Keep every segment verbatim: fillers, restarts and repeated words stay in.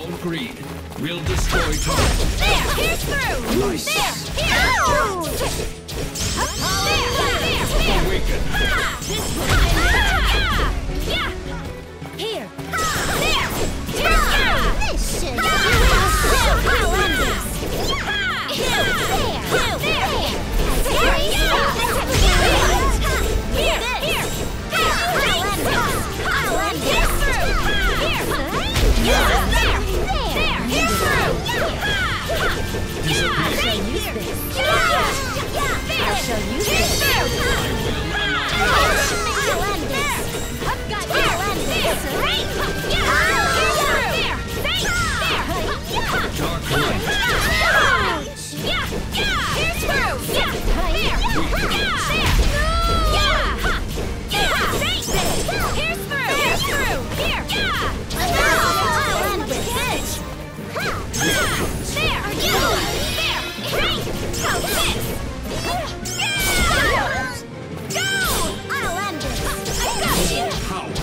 Don't greed. We'll destroy target. There! Here's through! Nice. There! Here! Ow! There! There! There! Awaken. Ha! This will be yeah! Here! There! Here! This should be I'll end this! Here! There! There! Here! Here! Here! I'll end this! I'll end this! Here! Yeah! There! There! Here's through! Disappear. I shall use this! I shall use this! I'll end this! I've got to end this! Dark light. Yeah! Yeah! Here's through! Yeah! There! Yeah! There! Yeah! Yeah! Here's through! Here's through! Here! Yeah! I'll end this! There! Yeah! There! How's this? Yeah! Go! I'll end this! I got you! Power.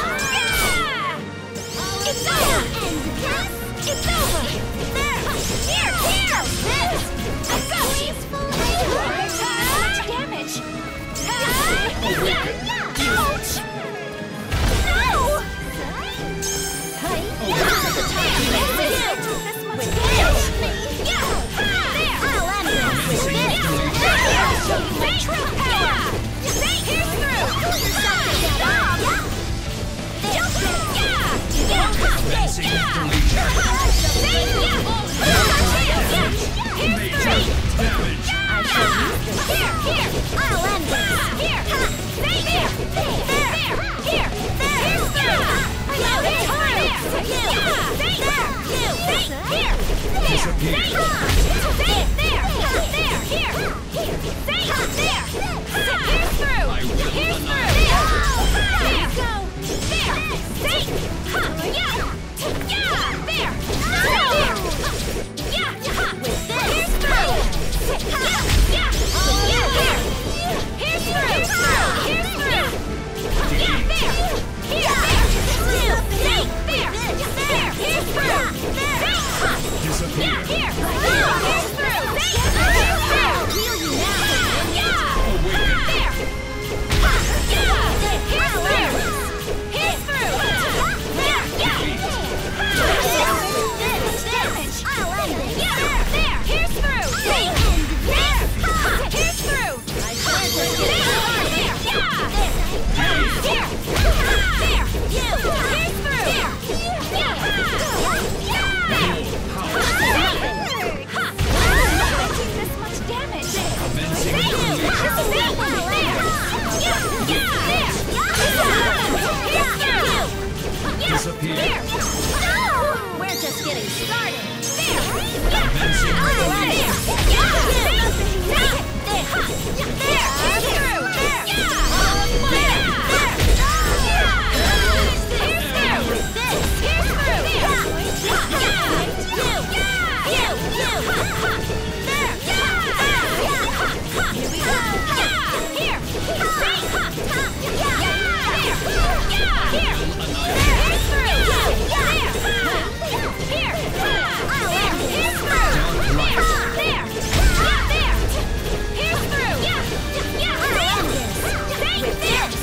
Yeah! It's over! End this! It's over! There! Here! Here! This! I got you! Much damage! Yeah! Ouch! No! Disappear. No! We're just getting started. There! Commencing There!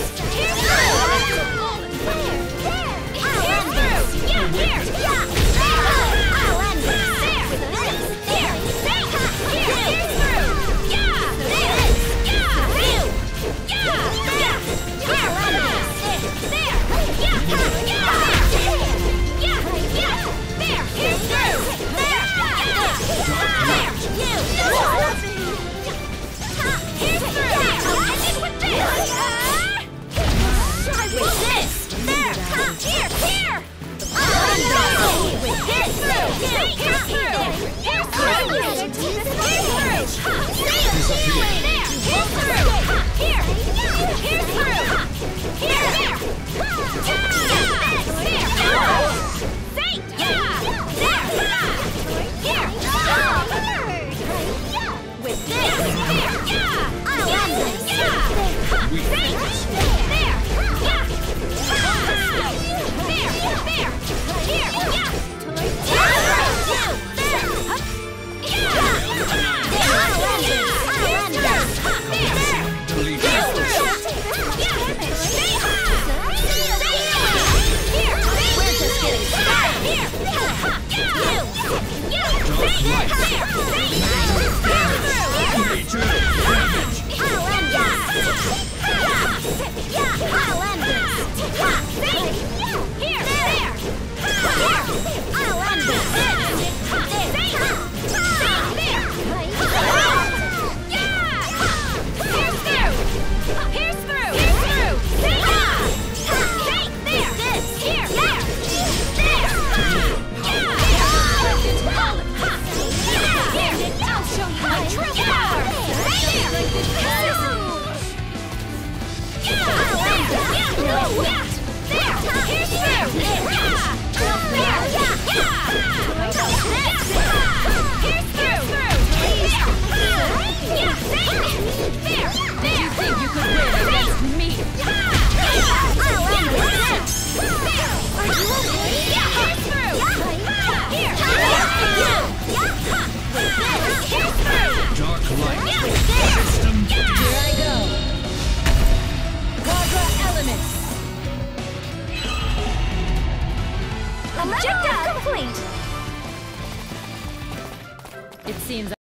limits. Objective complete! It seems